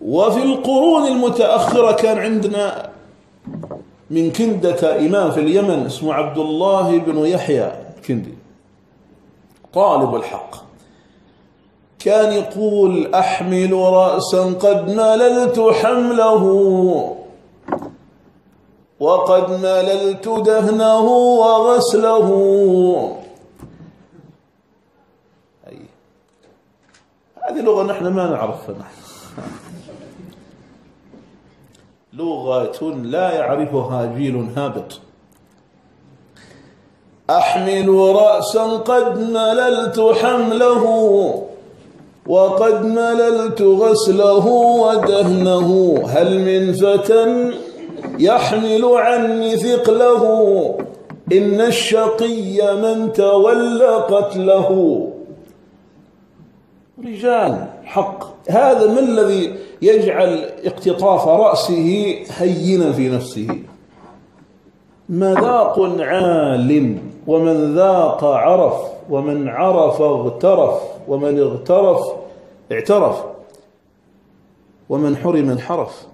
وفي القرون المتأخرة كان عندنا من كندة إمام في اليمن اسمه عبد الله بن يحيى الكندي طالب الحق، كان يقول: أحمل رأسا قد مللت حمله وقد مللت دهنه وغسله. هذه لغة نحن ما نعرفها، لغة لا يعرفها جيل هابط. أحمل رأسا قد مللت حمله وقد مللت غسله ودهنه، هل من فتى يحمل عني ثقله، إن الشقي من تولى قتله. رجال حق. هذا ما الذي يجعل اقتطاف رأسه هينا في نفسه؟ مذاق عال، ومن ذاق عرف، ومن عرف اغترف، ومن اغترف اعترف، ومن حرم انحرف.